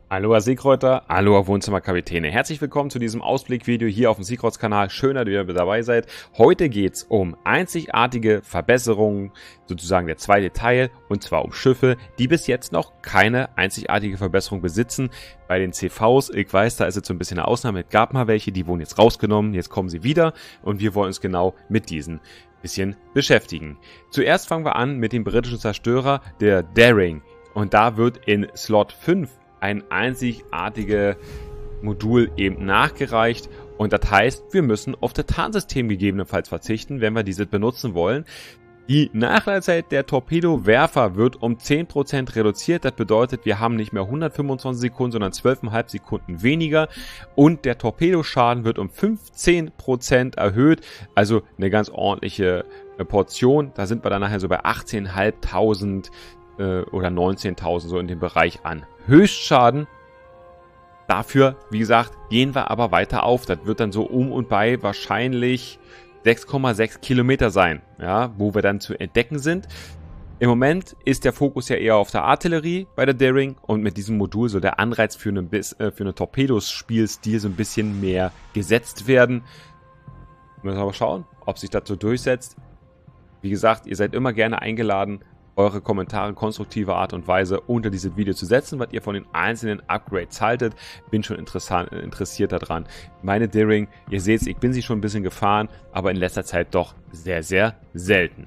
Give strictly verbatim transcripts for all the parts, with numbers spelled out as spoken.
Aloha Seekräuter, Aloha Wohnzimmerkapitäne. Herzlich willkommen zu diesem Ausblickvideo hier auf dem Seekreuz-Kanal. Schön, dass ihr dabei seid. Heute geht es um einzigartige Verbesserungen, sozusagen der zweite Teil, und zwar um Schiffe, die bis jetzt noch keine einzigartige Verbesserung besitzen. Bei den C Vs, ich weiß, da ist jetzt so ein bisschen eine Ausnahme. Es gab mal welche, die wurden jetzt rausgenommen, jetzt kommen sie wieder und wir wollen uns genau mit diesen bisschen beschäftigen. Zuerst fangen wir an mit dem britischen Zerstörer, der Daring. Und da wird in Slot fünf ein einzigartiges Modul eben nachgereicht, und das heißt, wir müssen auf das Tarnsystem gegebenenfalls verzichten, wenn wir dieses benutzen wollen. Die Nachladezeit der Torpedowerfer wird um zehn Prozent reduziert. Das bedeutet, wir haben nicht mehr hundertfünfundzwanzig Sekunden, sondern zwölf Komma fünf Sekunden weniger. Und der Torpedoschaden wird um fünfzehn Prozent erhöht. Also eine ganz ordentliche Portion. Da sind wir dann nachher so bei achtzehntausendfünfhundert äh, oder neunzehntausend, so in dem Bereich an Höchstschaden. Dafür, wie gesagt, gehen wir aber weiter auf. Das wird dann so um und bei wahrscheinlich sechs Komma sechs Kilometer sein, ja, wo wir dann zu entdecken sind. Im Moment ist der Fokus ja eher auf der Artillerie bei der Daring, und mit diesem Modul soll der Anreiz für einen, äh, für einen Torpedospielstil so ein bisschen mehr gesetzt werden. Müssen wir aber schauen, ob sich das so durchsetzt. Wie gesagt, ihr seid immer gerne eingeladen, eure Kommentare konstruktive Art und Weise unter dieses Video zu setzen, was ihr von den einzelnen Upgrades haltet. Bin schon interessiert daran. Meine Daring, ihr seht, ich bin sie schon ein bisschen gefahren, aber in letzter Zeit doch sehr, sehr selten.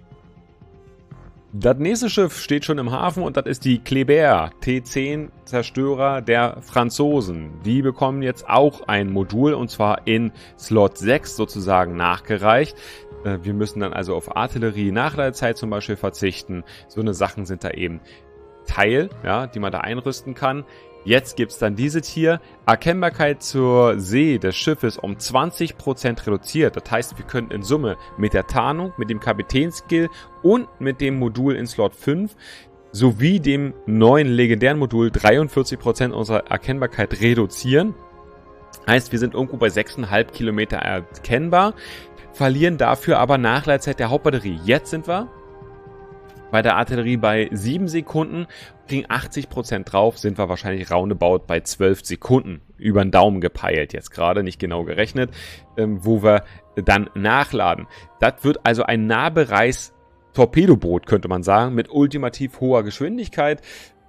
Das nächste Schiff steht schon im Hafen, und das ist die Kleber T zehn Zerstörer der Franzosen. Die bekommen jetzt auch ein Modul, und zwar in Slot sechs sozusagen nachgereicht. Wir müssen dann also auf Artillerie, Nachladezeit zum Beispiel verzichten. So eine Sachen sind da eben Teil, ja, die man da einrüsten kann. Jetzt gibt es dann dieses hier. Erkennbarkeit zur See des Schiffes um zwanzig Prozent reduziert. Das heißt, wir können in Summe mit der Tarnung, mit dem Kapitänskill und mit dem Modul in Slot fünf sowie dem neuen legendären Modul dreiundvierzig Prozent unserer Erkennbarkeit reduzieren. Heißt, wir sind irgendwo bei sechs Komma fünf Kilometer erkennbar. Verlieren dafür aber Nachladezeit der Hauptbatterie. Jetzt sind wir bei der Artillerie bei sieben Sekunden, kriegen achtzig Prozent drauf, sind wir wahrscheinlich roundabout bei zwölf Sekunden. Über den Daumen gepeilt jetzt gerade, nicht genau gerechnet, ähm, wo wir dann nachladen. Das wird also ein Nahbereichs-Torpedoboot, könnte man sagen, mit ultimativ hoher Geschwindigkeit.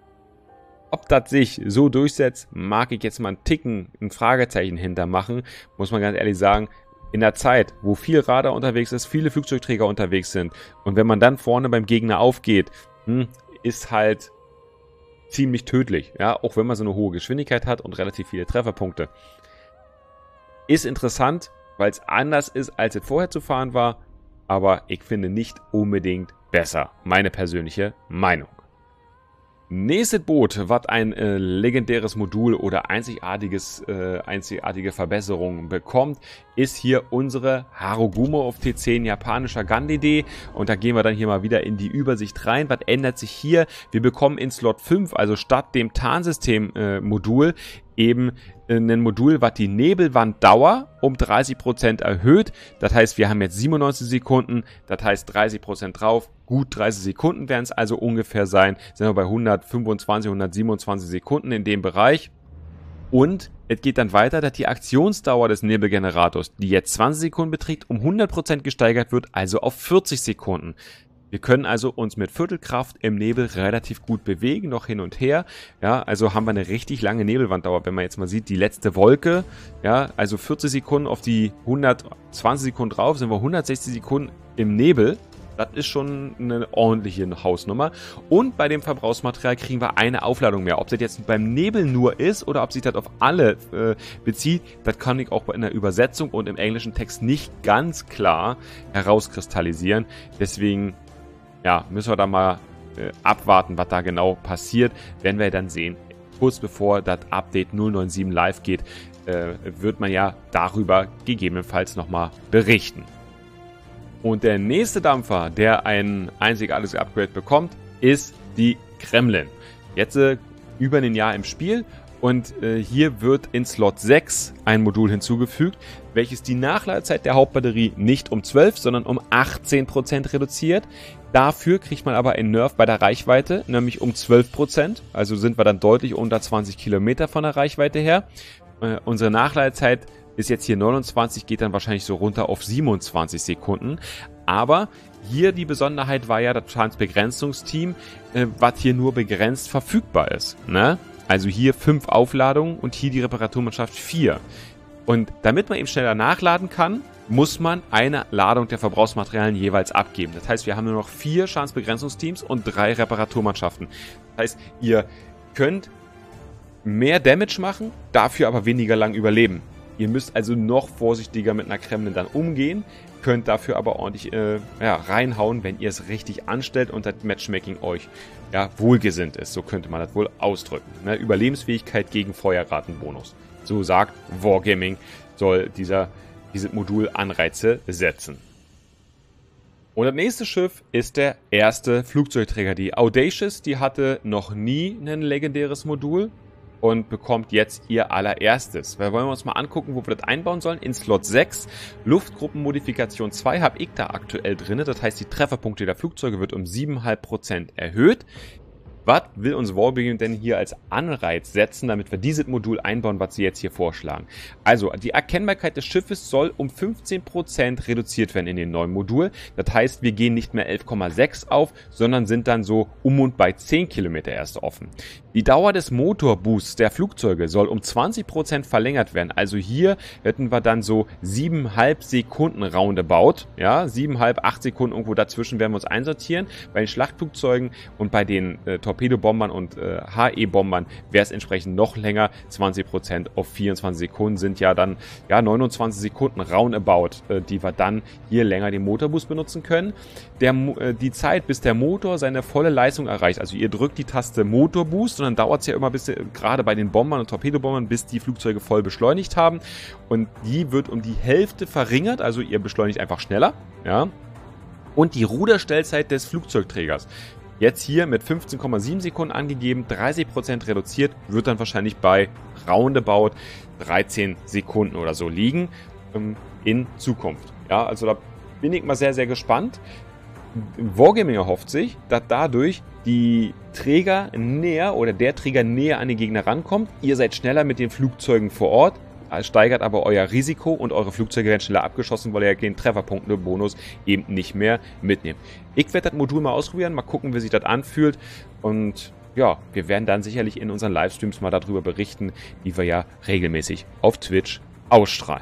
Ob das sich so durchsetzt, mag ich jetzt mal einen Ticken, ein Fragezeichen hintermachen, muss man ganz ehrlich sagen. In der Zeit, wo viel Radar unterwegs ist, viele Flugzeugträger unterwegs sind, und wenn man dann vorne beim Gegner aufgeht, hm, ist halt ziemlich tödlich, ja, auch wenn man so eine hohe Geschwindigkeit hat und relativ viele Trefferpunkte. Ist interessant, weil es anders ist, als es vorher zu fahren war, aber ich finde nicht unbedingt besser. Meine persönliche Meinung. Nächstes Boot, was ein äh, legendäres Modul oder einzigartiges, äh, einzigartige Verbesserungen bekommt, ist hier unsere Harugumo auf T zehn, japanischer Gun-D D. Und da gehen wir dann hier mal wieder in die Übersicht rein. Was ändert sich hier? Wir bekommen in Slot fünf, also statt dem Tarnsystem-Modul, äh, eben ein Modul, was die Nebelwanddauer um dreißig Prozent erhöht. Das heißt, wir haben jetzt siebenundneunzig Sekunden, das heißt dreißig Prozent drauf. Gut dreißig Sekunden werden es also ungefähr sein. Sind wir bei hundertfünfundzwanzig, hundertsiebenundzwanzig Sekunden in dem Bereich. Und es geht dann weiter, dass die Aktionsdauer des Nebelgenerators, die jetzt zwanzig Sekunden beträgt, um hundert Prozent gesteigert wird, also auf vierzig Sekunden. Wir können also uns mit Viertelkraft im Nebel relativ gut bewegen, noch hin und her. Ja, also haben wir eine richtig lange Nebelwanddauer. Wenn man jetzt mal sieht, die letzte Wolke, ja, also vierzig Sekunden auf die hundertzwanzig Sekunden drauf, sind wir hundertsechzig Sekunden im Nebel. Das ist schon eine ordentliche Hausnummer. Und bei dem Verbrauchsmaterial kriegen wir eine Aufladung mehr. Ob das jetzt beim Nebel nur ist oder ob sich das auf alle äh, bezieht, das kann ich auch in der Übersetzung und im englischen Text nicht ganz klar herauskristallisieren. Deswegen, ja, müssen wir da mal äh, abwarten, was da genau passiert. Werden wir dann sehen. Kurz bevor das Update null neun sieben live geht, äh, wird man ja darüber gegebenenfalls nochmal berichten. Und der nächste Dampfer, der ein einzigartiges Upgrade bekommt, ist die Kremlin. Jetzt äh, über ein Jahr im Spiel, Und äh, hier wird in Slot sechs ein Modul hinzugefügt, welches die Nachladezeit der Hauptbatterie nicht um zwölf, sondern um achtzehn Prozent reduziert. Dafür kriegt man aber einen Nerf bei der Reichweite, nämlich um zwölf Prozent. Also sind wir dann deutlich unter zwanzig Kilometer von der Reichweite her. Äh, unsere Nachladezeit ist jetzt hier neunundzwanzig, geht dann wahrscheinlich so runter auf siebenundzwanzig Sekunden. Aber hier die Besonderheit war ja das Schadensbegrenzungsteam, äh, was hier nur begrenzt verfügbar ist, ne? Also hier fünf Aufladungen und hier die Reparaturmannschaft vier. Und damit man eben schneller nachladen kann, muss man eine Ladung der Verbrauchsmaterialien jeweils abgeben. Das heißt, wir haben nur noch vier Schadensbegrenzungsteams und drei Reparaturmannschaften. Das heißt, ihr könnt mehr Damage machen, dafür aber weniger lang überleben. Ihr müsst also noch vorsichtiger mit einer Kremlin dann umgehen, könnt dafür aber ordentlich äh, ja, reinhauen, wenn ihr es richtig anstellt und das Matchmaking euch ja, wohlgesinnt ist. So könnte man das wohl ausdrücken. Ne? Überlebensfähigkeit gegen Feuerratenbonus. So sagt Wargaming, soll dieser, dieses Modul Anreize setzen. Und das nächste Schiff ist der erste Flugzeugträger. Die Audacious, die hatte noch nie ein legendäres Modul und bekommt jetzt ihr allererstes. Wir wollen uns mal angucken, wo wir das einbauen sollen. In Slot sechs, Luftgruppenmodifikation zwei, habe ich da aktuell drin. Das heißt, die Trefferpunkte der Flugzeuge wird um sieben Komma fünf Prozent erhöht. Was will uns Wargaming denn hier als Anreiz setzen, damit wir dieses Modul einbauen, was sie jetzt hier vorschlagen? Also, die Erkennbarkeit des Schiffes soll um fünfzehn Prozent reduziert werden in dem neuen Modul. Das heißt, wir gehen nicht mehr elf Komma sechs auf, sondern sind dann so um und bei zehn Kilometer erst offen. Die Dauer des Motorboosts der Flugzeuge soll um zwanzig Prozent verlängert werden. Also hier hätten wir dann so sieben Komma fünf Sekunden roundabout. Ja, sieben Komma fünf, acht Sekunden irgendwo dazwischen werden wir uns einsortieren. Bei den Schlachtflugzeugen und bei den äh, Torpedobombern und äh, H E-Bombern wäre es entsprechend noch länger. zwanzig Prozent auf vierundzwanzig Sekunden sind ja dann ja neunundzwanzig Sekunden roundabout, äh, die wir dann hier länger den Motorboost benutzen können. Der, äh, die Zeit, bis der Motor seine volle Leistung erreicht, also ihr drückt die Taste Motorboost und dann dauert es ja immer bis, äh, gerade bei den Bombern und Torpedobombern, bis die Flugzeuge voll beschleunigt haben. Und die wird um die Hälfte verringert, also ihr beschleunigt einfach schneller. Ja. Und die Ruderstellzeit des Flugzeugträgers. Jetzt hier mit fünfzehn Komma sieben Sekunden angegeben, dreißig Prozent reduziert, wird dann wahrscheinlich bei roundabout dreizehn Sekunden oder so liegen ähm, in Zukunft. Ja, also da bin ich mal sehr, sehr gespannt. Wargaming erhofft sich, dass dadurch die Träger näher oder der Träger näher an den Gegner rankommt. Ihr seid schneller mit den Flugzeugen vor Ort, steigert aber euer Risiko und eure Flugzeuge werden schneller abgeschossen, weil ihr den Trefferpunkte-Bonus eben nicht mehr mitnehmt. Ich werde das Modul mal ausprobieren, mal gucken, wie sich das anfühlt und ja, wir werden dann sicherlich in unseren Livestreams mal darüber berichten, die wir ja regelmäßig auf Twitch ausstrahlen.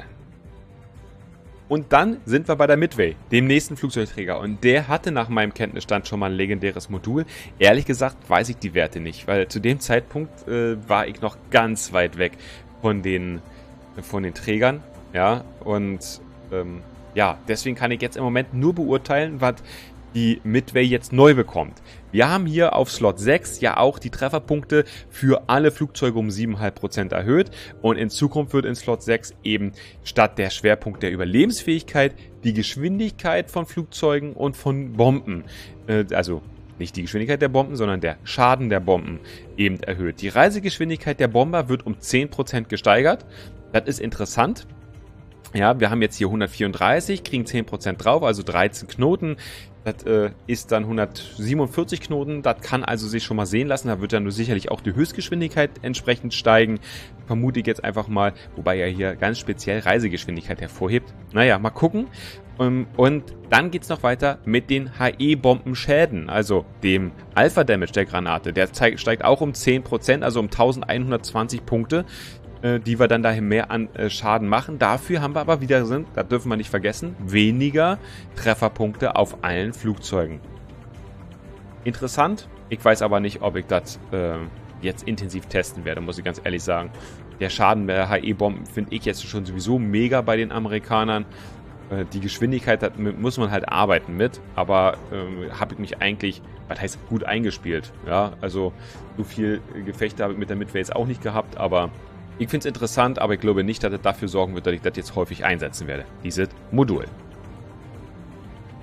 Und dann sind wir bei der Midway, dem nächsten Flugzeugträger. Und der hatte nach meinem Kenntnisstand schon mal ein legendäres Modul. Ehrlich gesagt weiß ich die Werte nicht, weil zu dem Zeitpunkt äh, war ich noch ganz weit weg von den, von den Trägern. Ja, und ähm, ja, deswegen kann ich jetzt im Moment nur beurteilen, was die Midway jetzt neu bekommt. Wir haben hier auf Slot sechs ja auch die Trefferpunkte für alle Flugzeuge um sieben Komma fünf Prozent erhöht und in Zukunft wird in Slot sechs eben statt der Schwerpunkt der Überlebensfähigkeit die Geschwindigkeit von Flugzeugen und von Bomben, äh, also nicht die Geschwindigkeit der Bomben, sondern der Schaden der Bomben eben erhöht. Die Reisegeschwindigkeit der Bomber wird um zehn Prozent gesteigert. Das ist interessant. Ja, wir haben jetzt hier hundertvierunddreißig, kriegen zehn Prozent drauf, also dreizehn Knoten. Das äh, ist dann hundertsiebenundvierzig Knoten. Das kann also sich schon mal sehen lassen. Da wird dann nur sicherlich auch die Höchstgeschwindigkeit entsprechend steigen. Vermute ich jetzt einfach mal, wobei er hier ganz speziell Reisegeschwindigkeit hervorhebt. Naja, mal gucken. Um, und dann geht's noch weiter mit den H E-Bombenschäden, also dem Alpha-Damage der Granate. Der steigt auch um zehn Prozent, also um eintausendeinhundertzwanzig Punkte, die wir dann daher mehr an äh, Schaden machen. Dafür haben wir aber wieder, sind, da dürfen wir nicht vergessen, weniger Trefferpunkte auf allen Flugzeugen. Interessant. Ich weiß aber nicht, ob ich das äh, jetzt intensiv testen werde, muss ich ganz ehrlich sagen. Der Schaden der H E-Bomben finde ich jetzt schon sowieso mega bei den Amerikanern. Äh, die Geschwindigkeit, da muss man halt arbeiten mit, aber äh, habe ich mich eigentlich, was heißt gut eingespielt. Ja, also so viel Gefechte habe ich mit der Midway jetzt auch nicht gehabt, aber ich finde es interessant, aber ich glaube nicht, dass es dafür sorgen wird, dass ich das jetzt häufig einsetzen werde, dieses Modul.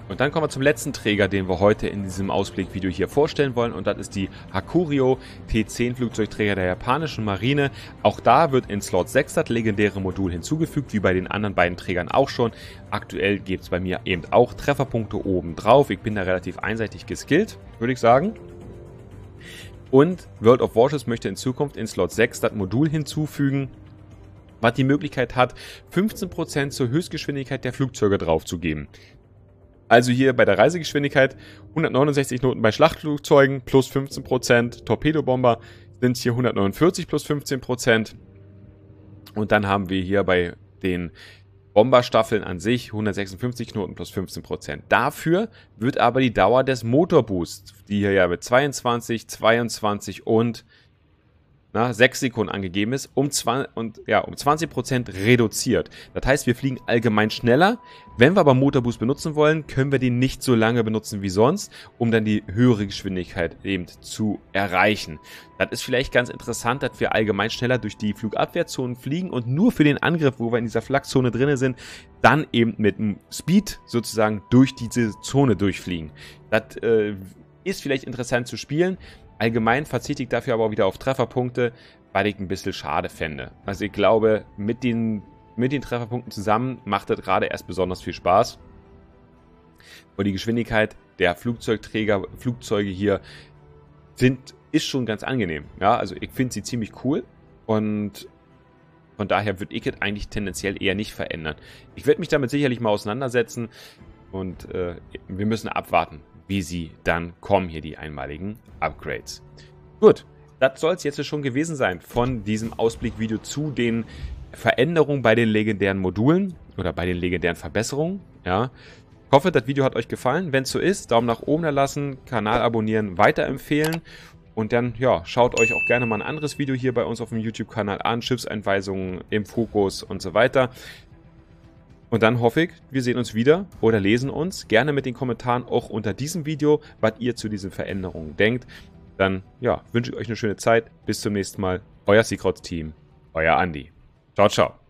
Und dann kommen wir zum letzten Träger, den wir heute in diesem Ausblickvideo hier vorstellen wollen. Und das ist die Hakuryu T zehn Flugzeugträger der japanischen Marine. Auch da wird in Slot sechs das legendäre Modul hinzugefügt, wie bei den anderen beiden Trägern auch schon. Aktuell gibt es bei mir eben auch Trefferpunkte oben drauf. Ich bin da relativ einseitig geskillt, würde ich sagen. Und World of Warships möchte in Zukunft in Slot sechs das Modul hinzufügen, was die Möglichkeit hat, fünfzehn Prozent zur Höchstgeschwindigkeit der Flugzeuge draufzugeben. Also hier bei der Reisegeschwindigkeit hundertneunundsechzig Knoten bei Schlachtflugzeugen plus fünfzehn Prozent, Torpedobomber sind hier hundertneunundvierzig plus fünfzehn Prozent. Und dann haben wir hier bei den Bomberstaffeln an sich hundertsechsundfünfzig Knoten plus fünfzehn Prozent. Dafür wird aber die Dauer des Motorboosts, die hier ja mit zweiundzwanzig, zweiundzwanzig und na, sechs Sekunden angegeben ist, um, und, ja, um zwanzig Prozent reduziert. Das heißt, wir fliegen allgemein schneller. Wenn wir aber Motorboost benutzen wollen, können wir den nicht so lange benutzen wie sonst, um dann die höhere Geschwindigkeit eben zu erreichen. Das ist vielleicht ganz interessant, dass wir allgemein schneller durch die Flugabwehrzonen fliegen und nur für den Angriff, wo wir in dieser Flakzone drin sind, dann eben mit dem Speed sozusagen durch diese Zone durchfliegen. Das äh, ist vielleicht interessant zu spielen. Allgemein verzichte ich dafür aber auch wieder auf Trefferpunkte, weil ich ein bisschen schade fände. Also ich glaube, mit den, mit den Trefferpunkten zusammen macht das gerade erst besonders viel Spaß. Und die Geschwindigkeit der Flugzeugträger, Flugzeuge hier sind, ist schon ganz angenehm. Ja, also ich finde sie ziemlich cool und von daher würde ich es eigentlich tendenziell eher nicht verändern. Ich werde mich damit sicherlich mal auseinandersetzen und äh, wir müssen abwarten, wie sie dann kommen, hier die einmaligen Upgrades. Gut, das soll es jetzt schon gewesen sein von diesem Ausblickvideo zu den Veränderungen bei den legendären Modulen oder bei den legendären Verbesserungen. Ja. Ich hoffe, das Video hat euch gefallen. Wenn es so ist, Daumen nach oben da lassen, Kanal abonnieren, weiterempfehlen. Und dann, ja, schaut euch auch gerne mal ein anderes Video hier bei uns auf dem YouTube-Kanal an. Schiffseinweisungen im Fokus und so weiter. Und dann hoffe ich, wir sehen uns wieder oder lesen uns. Gerne mit den Kommentaren auch unter diesem Video, was ihr zu diesen Veränderungen denkt. Dann, ja, wünsche ich euch eine schöne Zeit. Bis zum nächsten Mal. Euer Seacrowd Team. Euer Andi. Ciao, ciao.